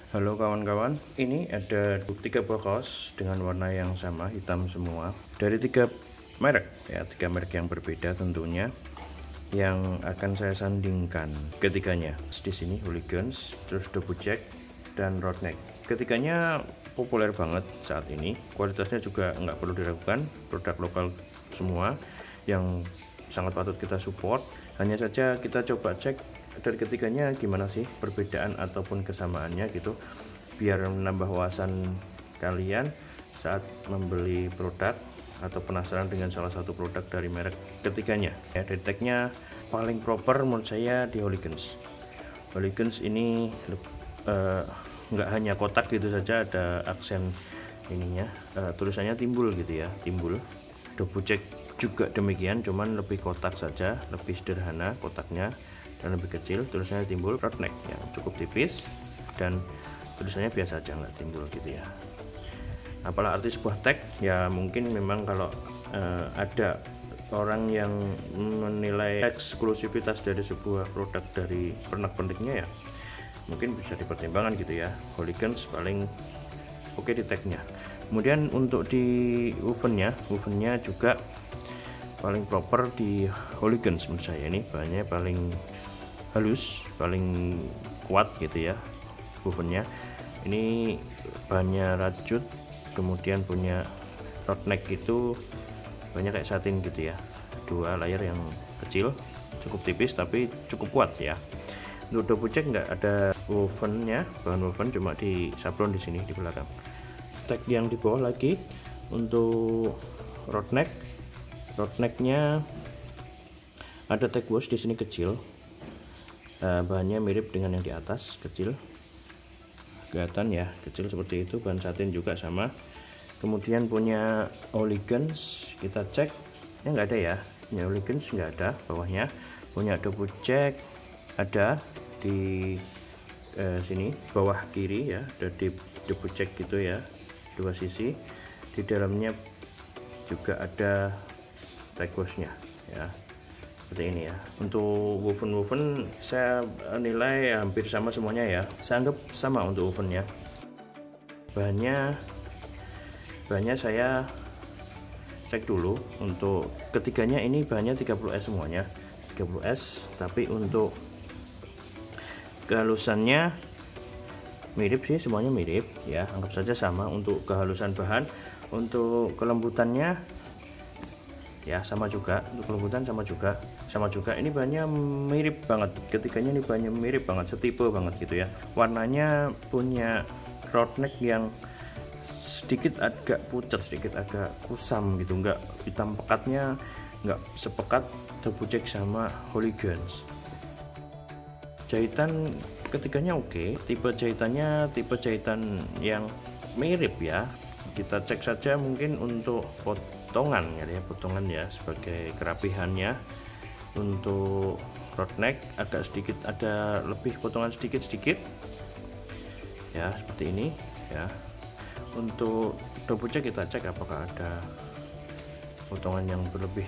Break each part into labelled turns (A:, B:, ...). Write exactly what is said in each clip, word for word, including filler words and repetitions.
A: Halo kawan-kawan, ini ada tiga buah kaos dengan warna yang sama, hitam semua, dari tiga merek ya, tiga merek yang berbeda tentunya, yang akan saya sandingkan ketiganya. Di sini Hooligans, terus Double Jack dan Roadneck. Ketiganya populer banget saat ini, kualitasnya juga nggak perlu diragukan, produk lokal semua yang sangat patut kita support. Hanya saja kita coba cek dari ketiganya gimana sih perbedaan ataupun kesamaannya gitu, biar menambah wawasan kalian saat membeli produk atau penasaran dengan salah satu produk dari merek ketiganya ya. Dari tagnya paling proper menurut saya di Hooligans. Hooligans ini uh, nggak hanya kotak gitu saja, ada aksen ininya, uh, tulisannya timbul gitu ya, timbul. Double Jack juga demikian, cuman lebih kotak saja, lebih sederhana kotaknya dan lebih kecil, tulisannya timbul. Roadneck yang cukup tipis dan tulisannya biasa aja, nggak timbul gitu ya. Apalah arti sebuah tag ya, mungkin memang kalau uh, ada orang yang menilai eksklusivitas dari sebuah produk dari pernak-perniknya ya, mungkin bisa dipertimbangkan gitu ya. Hooligans paling oke di tagnya. Kemudian untuk di wovennya, wovennya juga paling proper di Hooligans menurut saya. Ini bahannya paling halus, paling kuat gitu ya wovennya. Ini bahannya rajut, kemudian punya Roadneck itu banyak kayak satin gitu ya, dua layer yang kecil, cukup tipis tapi cukup kuat ya. Untuk Double Jack nggak ada wovennya, bahan woven cuma di sablon di sini di belakang. Tag yang di bawah lagi untuk Roadneck, Roadnecknya ada tag wash di sini kecil, uh, bahannya mirip dengan yang di atas, kecil, kelihatan ya, kecil seperti itu. Bahan satin juga sama. Kemudian punya Hooligans kita cek, ya nggak ada ya, punya Hooligans nggak ada bawahnya. Punya Double Jack ada di uh, sini bawah kiri ya, ada di Double Jack gitu ya, dua sisi. Di dalamnya juga ada tag washnya ya, seperti ini ya. Untuk woven woven saya nilai hampir sama semuanya ya, saya anggap sama untuk wovennya. Bahannya bahannya saya cek dulu. Untuk ketiganya ini bahannya tiga puluh S semuanya, tiga puluh S, tapi untuk kehalusannya mirip sih, semuanya mirip ya, anggap saja sama. Untuk kehalusan bahan, untuk kelembutannya ya sama juga, untuk kelembutan sama juga, sama juga. Ini bahannya mirip banget, ketiganya ini bahannya mirip banget, setipe banget gitu ya. Warnanya punya Roadneck yang sedikit agak pucat, sedikit agak kusam gitu, nggak hitam pekatnya, nggak sepekat Double Jack sama Hooligans. Jahitan ketiganya oke, tipe jahitannya tipe jahitan yang mirip ya. Kita cek saja mungkin untuk potongan ya, potongan ya sebagai kerapihannya. Untuk Roadneck agak sedikit ada lebih potongan sedikit-sedikit ya, seperti ini ya. Untuk Double Jack kita cek apakah ada potongan yang berlebih.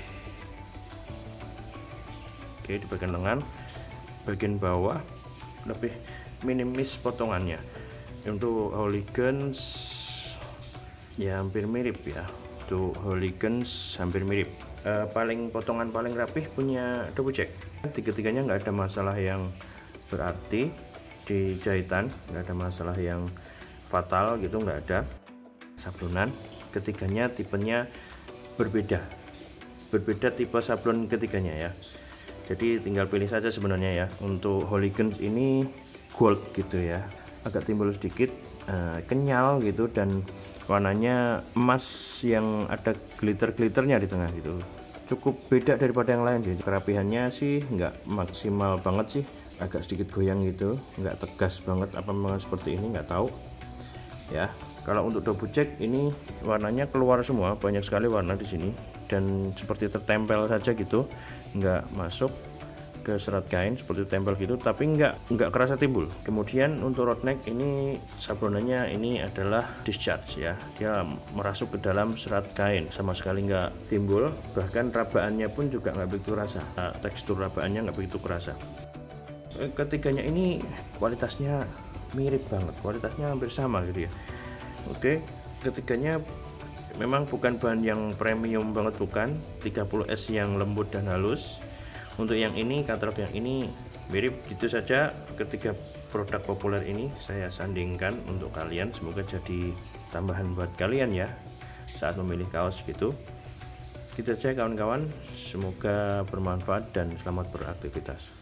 A: Oke, di bagian lengan, bagian bawah lebih minimis potongannya. Untuk Hooligans ya hampir mirip ya, untuk Hooligans hampir mirip. E, paling potongan paling rapih punya Double Jack. Tiga-tiganya nggak ada masalah yang berarti di jahitan, nggak ada masalah yang fatal gitu, nggak ada. Sablonan ketiganya tipenya berbeda, berbeda tipe sablon ketiganya ya. Jadi tinggal pilih saja sebenarnya ya. Untuk Hooligans ini gold gitu ya, agak timbul sedikit, uh, kenyal gitu, dan warnanya emas yang ada glitter-glitternya di tengah gitu. Cukup beda daripada yang lain sih. Kerapihannya sih nggak maksimal banget sih, agak sedikit goyang gitu, nggak tegas banget. Apa memang seperti ini, nggak tahu ya. Kalau untuk Double Jack ini warnanya keluar semua, banyak sekali warna di sini dan seperti tertempel saja gitu, nggak masuk ke serat kain seperti tempel gitu, tapi nggak nggak kerasa timbul. Kemudian untuk Roadneck ini sablonannya ini adalah discharge ya, dia merasuk ke dalam serat kain, sama sekali nggak timbul, bahkan rabaannya pun juga nggak begitu rasa, nah, tekstur rabaannya nggak begitu kerasa. Ketiganya ini kualitasnya mirip banget, kualitasnya hampir sama gitu ya. Oke, ketiganya memang bukan bahan yang premium banget, bukan. Tiga puluh S yang lembut dan halus. Untuk yang ini, katalog yang ini mirip. Gitu saja ketiga produk populer ini saya sandingkan untuk kalian. Semoga jadi tambahan buat kalian ya saat memilih kaos gitu. Gitu saja kawan-kawan, semoga bermanfaat dan selamat beraktivitas.